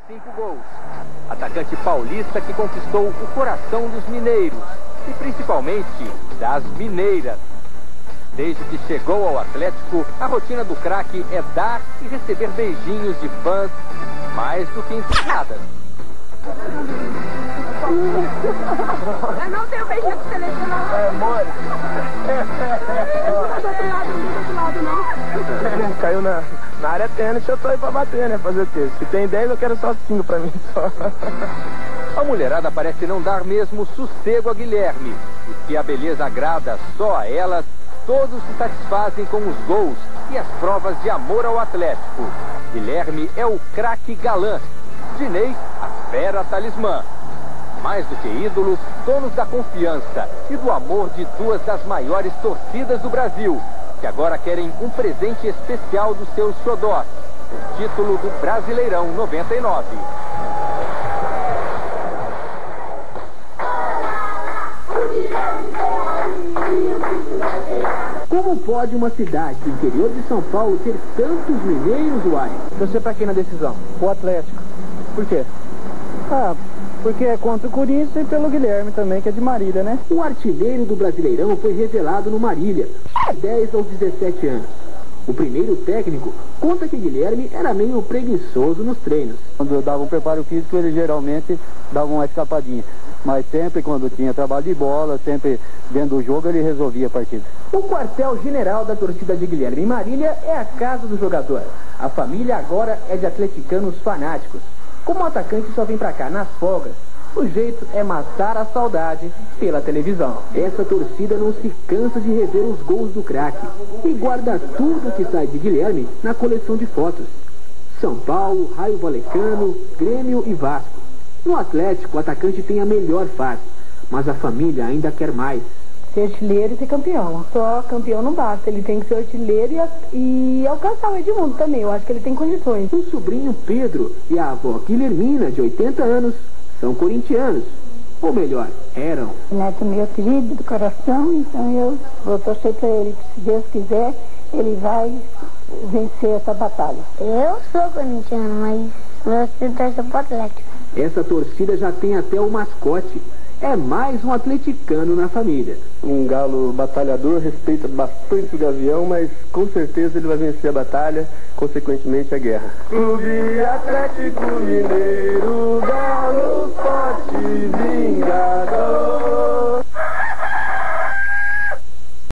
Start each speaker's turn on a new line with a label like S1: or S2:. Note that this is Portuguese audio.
S1: 5 gols. Atacante paulista que conquistou o coração dos mineiros e principalmente das mineiras. Desde que chegou ao Atlético, a rotina do craque é dar e receber beijinhos de fãs mais do que encerradas.
S2: Eu não tenho beijinho de selecionador.
S3: É mole. Caiu na área tênis, eu tô aí pra bater, né? Fazer o quê? Se tem 10, eu quero só 5 pra mim só.
S1: A mulherada parece não dar mesmo sossego a Guilherme. E se a beleza agrada só a elas, todos se satisfazem com os gols e as provas de amor ao Atlético. Guilherme é o craque galã. Dinei, a fera talismã. Mais do que ídolos, donos da confiança e do amor de duas das maiores torcidas do Brasil, que agora querem um presente especial dos seus xodós, o título do Brasileirão 99.
S4: Como pode uma cidade do interior de São Paulo ter tantos mineiros, uai?
S3: Você pra quem na decisão? O Atlético. Por quê? Porque é contra o Corinthians e pelo Guilherme também, que é de Marília, né?
S4: O artilheiro do Brasileirão foi revelado no Marília, 10 aos 17 anos. O primeiro técnico conta que Guilherme era meio preguiçoso nos treinos.
S5: Quando eu dava um preparo físico, ele geralmente dava uma escapadinha. Mas sempre quando tinha trabalho de bola, sempre dentro do jogo, ele resolvia a partida.
S4: O quartel-general da torcida de Guilherme em Marília é a casa do jogador. A família agora é de atleticanos fanáticos. Como o atacante só vem pra cá nas folgas, o jeito é matar a saudade pela televisão. Essa torcida não se cansa de rever os gols do craque e guarda tudo que sai de Guilherme na coleção de fotos. São Paulo, Raio Vallecano, Grêmio e Vasco. No Atlético, o atacante tem a melhor fase, mas a família ainda quer mais.
S2: Ser artilheiro e ser campeão. Só campeão não basta, ele tem que ser artilheiro e alcançar o Edmundo também, eu acho que ele tem condições.
S4: O sobrinho Pedro e a avó Guilhermina, de 80 anos, são corintianos. Ou melhor, eram.
S2: Neto meu querido do coração, então eu vou torcer para ele, que se Deus quiser, ele vai vencer essa batalha.
S6: Eu sou corintiano, mas meu filho torce pro Atlético.
S4: Essa torcida já tem até o mascote. É mais um atleticano na família.
S3: Um galo batalhador, respeita bastante o Gavião, mas com certeza ele vai vencer a batalha, consequentemente a guerra. Clube Atlético Mineiro, galo forte vingador.